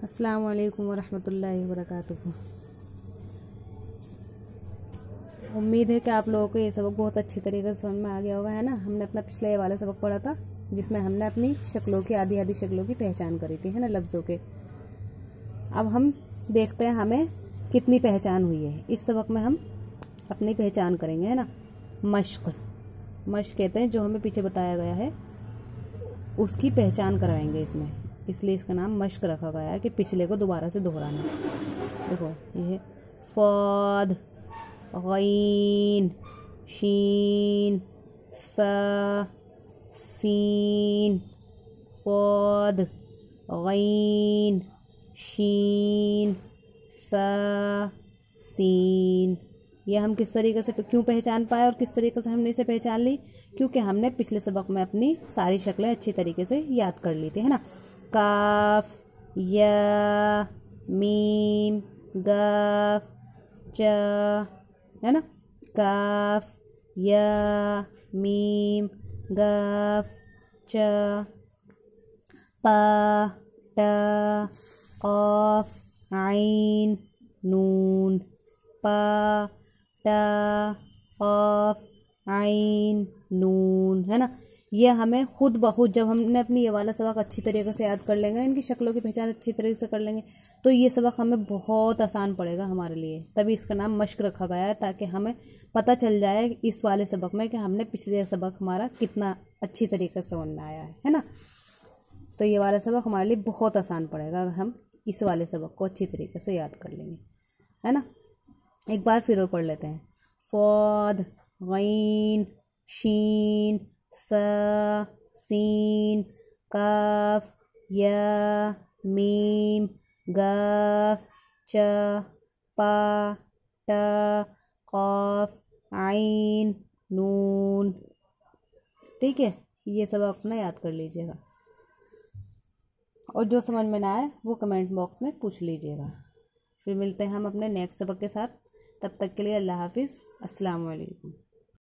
अस्सलामु अलैकुम वरहमतुल्लाहि वबरकातुहू। उम्मीद है कि आप लोगों को ये सबक बहुत अच्छी तरीके से समझ में आ गया होगा, है ना। हमने अपना पिछले ये वाला सबक पढ़ा था जिसमें हमने अपनी शक्लों की आधी आधी शक्लों की पहचान करी थी, है ना, लफ्ज़ों के। अब हम देखते हैं हमें कितनी पहचान हुई है। इस सबक में हम अपनी पहचान करेंगे, है ना। मश्क कहते हैं, जो हमें पीछे बताया गया है उसकी पहचान कराएंगे इसमें, इसलिए इसका नाम मश्क रखा गया है कि पिछले को दोबारा से दोहराना। देखो ये है साद, गैन, शीन, सा, सीन, साद, गैन, शीन, सा, सीन। ये हम किस तरीके से क्यों पहचान पाए और किस तरीके से हमने इसे पहचान ली? क्योंकि हमने पिछले सबक में अपनी सारी शक्लें अच्छी तरीके से याद कर ली थी, है ना। काफ, या, मीम, गाफ, चा, है ना। काफ, या, मीम, गाफ, चा, पा, टा, क़ाफ, आइन, नून। पा, टा, क़ाफ, आइन, नून, है ना। ये हमें खुद ब खुद जब हमने अपनी ये वाला सबक अच्छी तरीके से याद कर लेंगे, इनकी शक्लों की पहचान अच्छी तरीके से कर लेंगे, तो ये सबक हमें बहुत आसान पड़ेगा हमारे लिए। तभी इसका नाम मश्क रखा गया है, ताकि हमें पता चल जाए इस वाले सबक में कि हमने पिछले सबक हमारा कितना अच्छी तरीके से समझ में आया है ना। तो ये वाला सबक हमारे लिए बहुत आसान पड़ेगा अगर हम इस वाले सबक को अच्छी तरीके से याद कर लेंगे, है ना। एक बार फिर और पढ़ लेते हैं। स्वाद, गैन, शीन, सा, सीन, काफ, या, मीम, गाफ, चा, पा, टा, क़ाफ, आइन, नून। ठीक है, ये सब अपना याद कर लीजिएगा और जो समझ में ना आए वो कमेंट बॉक्स में पूछ लीजिएगा। फिर मिलते हैं हम अपने नेक्स्ट सबक के साथ। तब तक के लिए अल्लाह हाफिज़, अस्सलाम वालेकुम।